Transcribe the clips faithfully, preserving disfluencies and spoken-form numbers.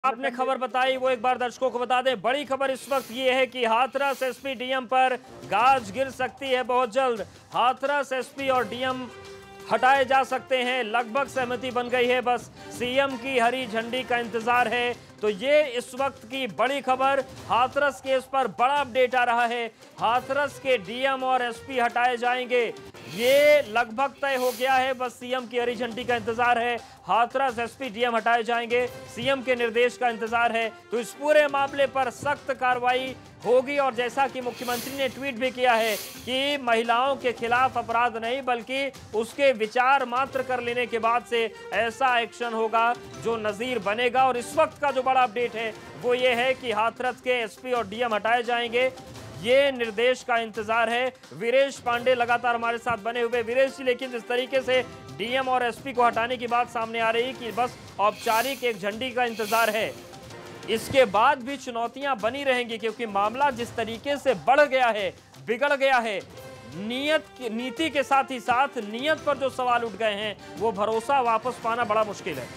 आपने खबर बताई वो एक बार दर्शकों को बता दें। बड़ी खबर इस वक्त ये है कि हाथरस एसपी डीएम पर गाज गिर सकती है बहुत जल्द। हाथरस एसपी और डीएम हटाए जा सकते हैं, लगभग सहमति बन गई है, बस सीएम की हरी झंडी का इंतजार है। तो ये इस वक्त की बड़ी खबर। हाथरस केस पर बड़ा अपडेट आ रहा है। हाथरस के डीएम और एसपी हटाए जाएंगे, ये लगभग तय हो गया है, बस सीएम की हरी झंडी का इंतजार है। हाथरस एसपी डीएम हटाए जाएंगे, सीएम के निर्देश का इंतजार है। तो इस पूरे मामले पर सख्त कार्रवाई होगी और जैसा कि मुख्यमंत्री ने ट्वीट भी किया है कि महिलाओं के खिलाफ अपराध नहीं बल्कि उसके विचार मात्र कर लेने के बाद से ऐसा एक्शन होगा जो नजीर बनेगा। और इस वक्त का जो बड़ा अपडेट है वो ये है कि हाथरस के एसपी और डीएम हटाए जाएंगे, ये निर्देश का इंतजार है। वीरेश पांडे लगातार हमारे साथ बने हुए। वीरेश जी, लेकिन जिस तरीके से डीएम और एसपी को हटाने की बात सामने आ रही कि बस औपचारिक एक झंडी का इंतजार है, इसके बाद भी चुनौतियां बनी रहेंगी क्योंकि मामला जिस तरीके से बढ़ गया है, बिगड़ गया है, नियत की नीति के साथ ही साथ नियत पर जो सवाल उठ गए हैं वो भरोसा वापस पाना बड़ा मुश्किल है।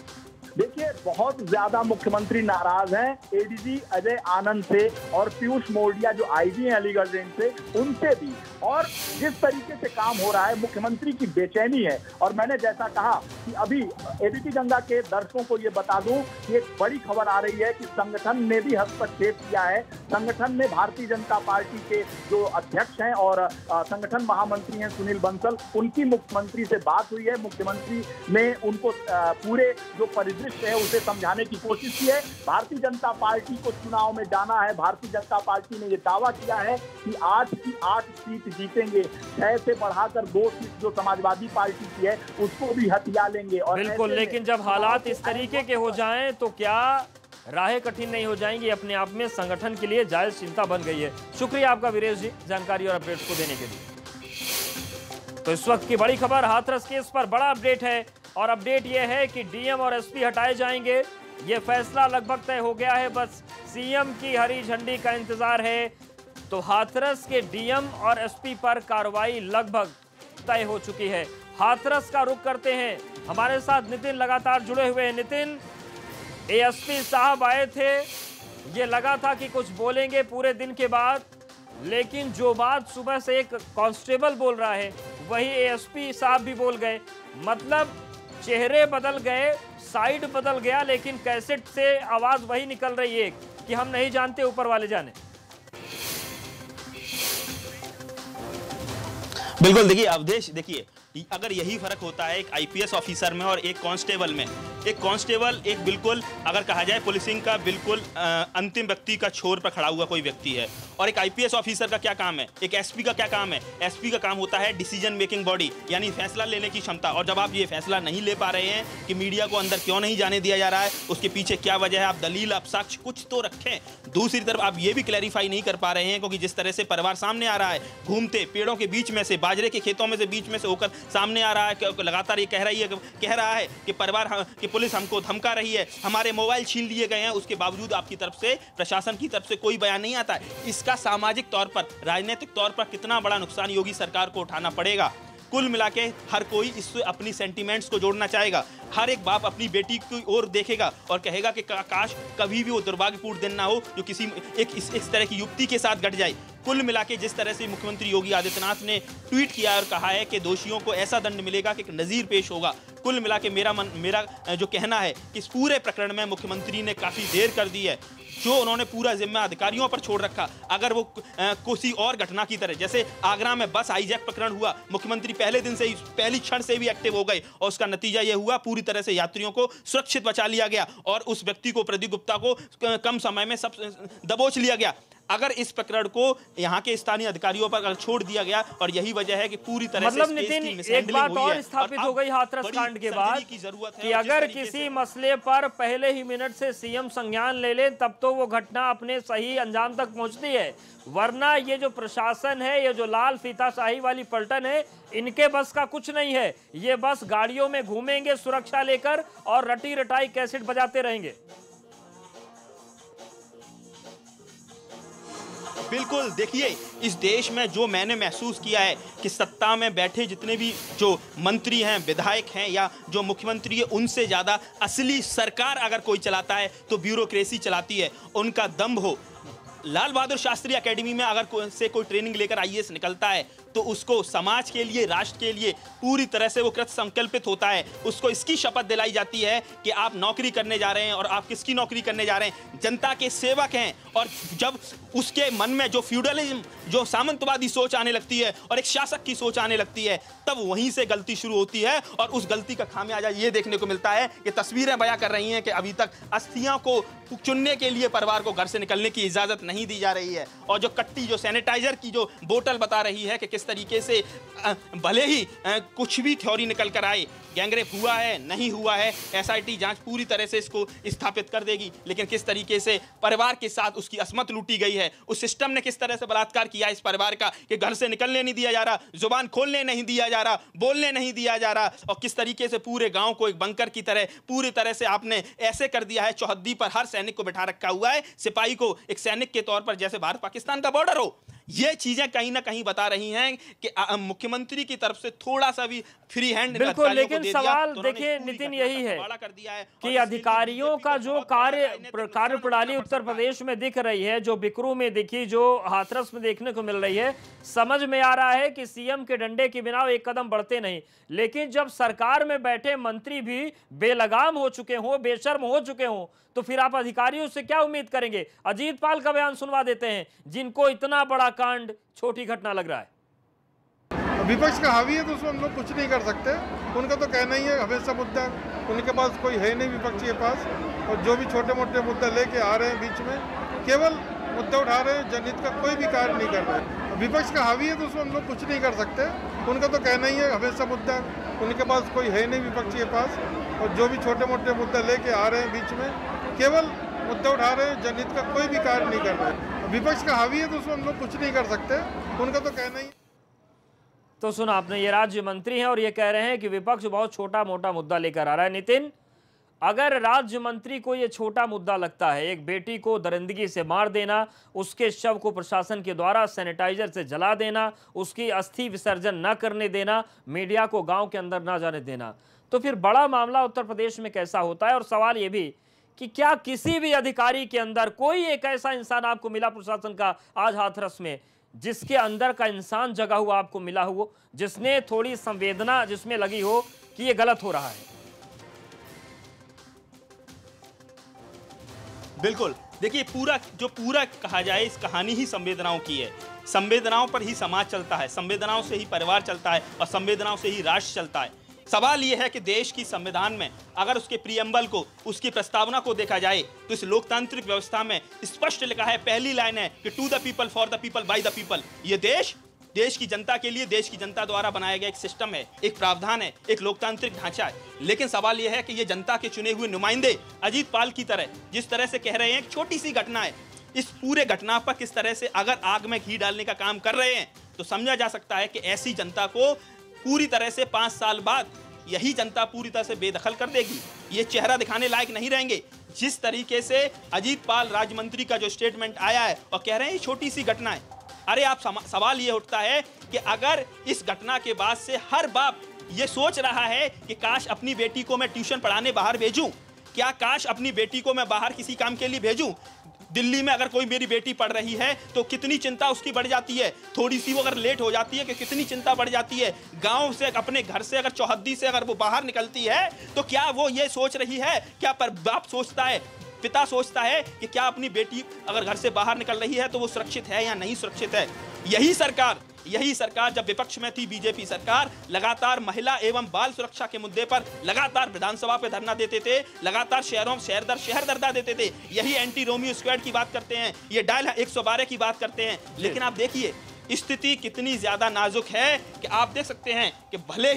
देखिए, बहुत ज्यादा मुख्यमंत्री नाराज हैं एडीजी अजय आनंद से और पीयूष मोरडिया जो आईजी हैं अलीगढ़ रेंज से, उनसे भी। और जिस तरीके से काम हो रहा है, मुख्यमंत्री की बेचैनी है। और मैंने जैसा कहा कि अभी एबीपी गंगा के दर्शकों को ये बता दूं कि एक बड़ी खबर आ रही है कि संगठन ने भी हस्तक्षेप किया है। संगठन में भारतीय जनता पार्टी के जो अध्यक्ष हैं और संगठन महामंत्री हैं सुनील बंसल, उनकी मुख्यमंत्री से बात हुई है। मुख्यमंत्री ने उनको पूरे जो परिदृश्य है उसे समझाने की कोशिश की है। भारतीय जनता पार्टी को चुनाव में जाना है। भारतीय जनता पार्टी ने यह दावा किया है कि आठ की आठ सीट जीतेंगे, छह से बढ़ाकर दो सीट जो समाजवादी पार्टी की है उसको भी हथिया लेंगे। और बिल्कुल, लेकिन जब हालात इस तरीके के हो जाएं तो क्या राहें कठिन नहीं हो जाएंगी? अपने आप में संगठन के लिए जायज चिंता बन गई है। शुक्रिया आपका वीरेश जी, जानकारी और अपडेट्स को देने के लिए। तो इस वक्त की बड़ी खबर, हाथरस केस पर बड़ा अपडेट है और अपडेट यह है कि डीएम और एसपी हटाए जाएंगे, ये फैसला लगभग तय हो गया है, बस सीएम की हरी झंडी का इंतजार है। तो हाथरस के डीएम और एसपी पर कार्रवाई लगभग तय हो चुकी है। हाथरस का रुख करते हैं, हमारे साथ नितिन लगातार जुड़े हुए हैं। नितिन, एएसपी साहब आए थे, ये लगा था कि कुछ बोलेंगे पूरे दिन के बाद, लेकिन जो बात सुबह से एक कांस्टेबल बोल रहा है वही एएसपी साहब भी बोल गए। मतलब चेहरे बदल गए, साइड बदल गया, लेकिन कैसेट से आवाज वही निकल रही है कि हम नहीं जानते, ऊपर वाले जाने। बिल्कुल, देखिए अवधेश, देखिए अगर यही फर्क होता है एक आईपीएस ऑफिसर में और एक कांस्टेबल में, एक कांस्टेबल एक बिल्कुल अगर कहा जाए पुलिसिंग का बिल्कुल अंतिम व्यक्ति का छोर पर खड़ा हुआ कोई व्यक्ति है, और एक आईपीएस ऑफिसर का क्या काम है, एक एसपी का क्या काम है? एसपी का काम होता है डिसीजन मेकिंग बॉडी, यानी फैसला लेने की क्षमता। और जब आप ये फैसला नहीं ले पा रहे हैं कि मीडिया को अंदर क्यों नहीं जाने दिया जा रहा है, उसके पीछे क्या वजह है, आप दलील, आप साक्ष्य कुछ तो रखें। दूसरी तरफ आप ये भी क्लैरिफाई नहीं कर पा रहे हैं क्योंकि जिस तरह से परिवार सामने आ रहा है, घूमते पेड़ों के बीच में से, बाजरे के खेतों में से बीच में से होकर सामने आ रहा है, लगातार ये कह रही है कह रहा है कि परिवार कि पुलिस हमको धमका रही है, हमारे मोबाइल छीन लिए गए हैं, उसके बावजूद आपकी तरफ से, प्रशासन की तरफ से कोई बयान नहीं आता है। इसका सामाजिक तौर पर, राजनीतिक तौर पर कितना बड़ा नुकसान योगी सरकार को उठाना पड़ेगा। कुल मिला के हर कोई इससे अपनी सेंटीमेंट्स को जोड़ना चाहेगा। हर एक बाप अपनी बेटी की ओर देखेगा और कहेगा कि का, काश कभी भी वो दुर्भाग्यपूर्ण दिन ना हो जो किसी एक इस, इस तरह की युक्ति के साथ घट जाए। कुल मिला के जिस तरह से मुख्यमंत्री योगी आदित्यनाथ ने ट्वीट किया और कहा है कि दोषियों को ऐसा दंड मिलेगा कि नज़ीर पेश होगा, कुल मिला के मेरा मन मेरा जो कहना है कि इस पूरे प्रकरण में मुख्यमंत्री ने काफ़ी देर कर दी है। जो उन्होंने पूरा जिम्मा अधिकारियों पर छोड़ रखा, अगर वो किसी और घटना की तरह, जैसे आगरा में बस हाईजैक प्रकरण हुआ, मुख्यमंत्री पहले दिन से ही, पहली क्षण से भी एक्टिव हो गए और उसका नतीजा यह हुआ पूरी तरह से यात्रियों को सुरक्षित बचा लिया गया और उस व्यक्ति को, प्रदीप गुप्ता को, कम समय में सब दबोच लिया गया। अगर इस प्रकरण को यहाँ के स्थानीय अधिकारियों पर अगर छोड़ दिया गया, और यही वजह है कि पूरी तरह मतलब से नितिन, एक बात और स्थापित हो गई हाथरस कांड के बाद कि अगर किसी मसले पर पहले ही मिनट से सीएम संज्ञान ले ले तब तो वो घटना अपने सही अंजाम तक पहुंचती है, वरना ये जो प्रशासन है, ये जो लाल फीताशाही वाली पलटन है, इनके बस का कुछ नहीं है। ये बस गाड़ियों में घूमेंगे सुरक्षा लेकर और रटी रटाई कैसेट बजाते रहेंगे। बिल्कुल, देखिए इस देश में जो मैंने महसूस किया है कि सत्ता में बैठे जितने भी जो मंत्री हैं, विधायक हैं या जो मुख्यमंत्री है, उनसे ज़्यादा असली सरकार अगर कोई चलाता है तो ब्यूरोक्रेसी चलाती है। उनका दम्भ हो। लाल बहादुर शास्त्री एकेडमी में अगर को, से कोई ट्रेनिंग लेकर आई ए एस निकलता है तो उसको समाज के लिए, राष्ट्र के लिए पूरी तरह से वो कृत संकल्पित होता है। उसको इसकी शपथ दिलाई जाती है कि आप नौकरी करने जा रहे हैं और आप किसकी नौकरी करने जा रहे हैं, जनता के सेवक हैं। और जब उसके मन में जो फ्यूडलिज्म, जो सामंतवादी सोच आने लगती है और एक शासक की सोच आने लगती है, तब वहीं से गलती शुरू होती है। और उस गलती का खामियाजा ये देखने को मिलता है कि तस्वीरें बयां कर रही हैं कि अभी तक अस्थियां को चुनने के लिए परिवार को घर से निकलने की इजाजत नहीं दी जा रही है। और जो कट्टी, जो सैनिटाइजर की जो बोतल बता रही है कि किस तरीके से भले ही कुछ भी थ्योरी निकल कर आए, गैंगरेप हुआ है नहीं हुआ है, एस आई टी जांच पूरी तरह से इसको स्थापित कर देगी, लेकिन किस तरीके से परिवार के साथ उसकी असमत लूटी गई है, उस सिस्टम ने किस तरह से बलात्कार किया इस परिवार का कि घर से निकलने नहीं दिया जा रहा, जुबान खोलने नहीं दिया जा रहा, बोलने नहीं दिया जा रहा, और किस तरीके से पूरे गांव को एक बंकर की तरह पूरी तरह से आपने ऐसे कर दिया है। चौहद्दी पर हर सैनिक को बिठा रखा हुआ है, सिपाही को एक सैनिक के तौर पर, जैसे भारत पाकिस्तान का बॉर्डर हो। ये चीजें कहीं ना कहीं बता रही हैं कि मुख्यमंत्री की तरफ से थोड़ा सा भी फ्री हैंड बिल्कुल, लेकिन सवाल देखिए नितिन यही है कि अधिकारियों का जो कार्य कार्य प्रणाली उत्तर प्रदेश में दिख रही है, जो बिकरू में दिखी, जो हाथरस में देखने को मिल रही है, समझ में आ रहा है कि सीएम के डंडे के बिना एक कदम बढ़ते नहीं। लेकिन जब सरकार में बैठे मंत्री भी बेलगाम हो चुके हों, बेशर्म हो चुके हों, तो फिर आप अधिकारियों से क्या उम्मीद करेंगे? अजीत पाल का बयान सुनवा देते हैं, जिनको इतना बड़ा कांड छोटी घटना लग रहा है। विपक्ष का हावी है तो उसमें हम लोग कुछ नहीं कर सकते। उनका तो कहना ही है हमेशा मुद्दा, उनके पास कोई है नहीं विपक्ष के पास, और जो भी छोटे मोटे मुद्दे लेके आ रहे हैं बीच में, केवल मुद्दा उठा रहे हैं, जनहित का कोई भी कार्य नहीं कर रहे। विपक्ष का हावी है तो उसमें हम लोग कुछ नहीं कर सकते। उनका तो कहना ही है हमेशा मुद्दा, उनके पास कोई है नहीं विपक्ष के पास, और जो भी छोटे मोटे मुद्दे लेके आ रहे हैं बीच में, केवल मुद्दा उठा रहे हैं, जनहित का कोई भी कार्य नहीं कर रहे। विपक्ष का हावी है तो उसमें हम लोग कुछ नहीं कर सकते। उनका तो कहना ही। तो सुना आपने, ये राज्य मंत्री हैं और ये कह रहे हैं कि विपक्ष बहुत छोटा मोटा मुद्दा लेकर आ रहा है। नितिन, अगर राज्य मंत्री को ये छोटा मुद्दा लगता है, एक बेटी को दरिंदगी से मार देना, उसके शव को प्रशासन के द्वारा सैनिटाइजर से जला देना, उसकी अस्थि विसर्जन न करने देना, मीडिया को गांव के अंदर न जाने देना, तो फिर बड़ा मामला उत्तर प्रदेश में कैसा होता है? और सवाल ये भी कि क्या किसी भी अधिकारी के अंदर कोई एक ऐसा इंसान आपको मिला प्रशासन का आज हाथरस में, जिसके अंदर का इंसान जगा हुआ आपको मिला हो, जिसने थोड़ी संवेदना जिसमें लगी हो कि ये गलत हो रहा है? बिल्कुल, देखिए पूरा जो पूरा कहा जाए इस कहानी ही संवेदनाओं की है। संवेदनाओं पर ही समाज चलता है, संवेदनाओं से ही परिवार चलता है और संवेदनाओं से ही राष्ट्र चलता है। सवाल यह है कि देश की संविधान में अगर उसके प्रीएम्बल को, उसकी प्रस्तावना को देखा जाए तो इस लोकतांत्रिक व्यवस्था में स्पष्ट लिखा है, पहली लाइन है कि to the people, for the people, by the people. ये देश देश की जनता के लिए, देश की जनता द्वारा बनाया गया एक सिस्टम है, एक प्रावधान है, एक लोकतांत्रिक ढांचा है। लेकिन सवाल यह है कि ये जनता के चुने हुए नुमाइंदे अजीत पाल की तरह जिस तरह से कह रहे हैं, एक छोटी सी घटना है, इस पूरे घटना पर किस तरह से अगर आग में घी डालने का काम कर रहे हैं, तो समझा जा सकता है कि ऐसी जनता को पूरी तरह से पांच साल बाद यही जनता पूरी तरह से बेदखल कर देगी। ये चेहरा दिखाने लायक नहीं रहेंगे। जिस तरीके से अजीत पाल राज्य मंत्री का जो स्टेटमेंट आया है और कह रहे हैं ये छोटी सी घटना है, अरे आप सवाल ये उठता है कि अगर इस घटना के बाद से हर बाप ये सोच रहा है कि काश अपनी बेटी को मैं ट्यूशन पढ़ाने बाहर भेजूं, क्या काश अपनी बेटी को मैं बाहर किसी काम के लिए भेजूं, दिल्ली में अगर कोई मेरी बेटी पढ़ रही है तो कितनी चिंता उसकी बढ़ जाती है, थोड़ी सी वो अगर लेट हो जाती है कि कितनी चिंता बढ़ जाती है। गांव से, अपने घर से अगर चौहद्दी से अगर वो बाहर निकलती है तो क्या वो ये सोच रही है, क्या पर बाप सोचता है, पिता सोचता है कि क्या अपनी बेटी अगर घर से बाहर निकल रही है तो वो सुरक्षित है या नहीं सुरक्षित है। यही सरकार यही सरकार जब विपक्ष में थी, बीजेपी सरकार, लगातार महिला एवं बाल सुरक्षा के मुद्दे पर लगातार विधानसभा पे धरना देते थे, लगातार शहरों शहर दर शहर धरना देते थे। यही एंटी रोमियो स्क्वाड की बात करते हैं, ये डायल एक सौ बारह की बात करते हैं। लेकिन आप देखिए स्थिति कितनी ज्यादा नाजुक है कि आप देख सकते हैं कि भले ही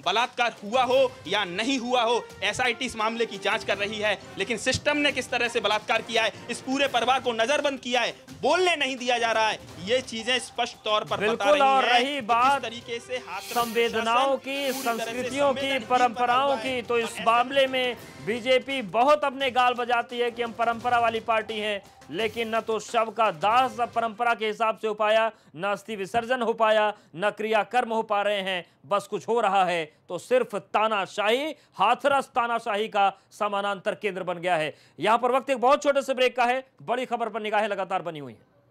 बलात्कार हुआ हो या नहीं हुआ हो, एसआईटी इस मामले की जांच कर रही है, लेकिन सिस्टम ने किस तरह से बलात्कार किया है, इस पूरे परिवार को नजरबंद किया है, बोलने नहीं दिया जा रहा है, ये चीजें स्पष्ट तौर पर बता रही और हैं रही बात तरीके से संवेदनाओं की, संस्कृतियों की, परंपराओं की, तो इस मामले में बीजेपी बहुत अपने गाल बजाती है कि हम परंपरा वाली पार्टी हैं, लेकिन न तो शव का दाह परंपरा के हिसाब से हो पाया, न अस्थि विसर्जन हो पाया, न क्रियाकर्म हो पा रहे हैं, बस कुछ हो रहा है तो सिर्फ तानाशाही, हाथरस तानाशाही का समानांतर केंद्र बन गया है। यहां पर वक्त एक बहुत छोटे से ब्रेक का है, बड़ी खबर पर निगाहें लगातार बनी हुई है।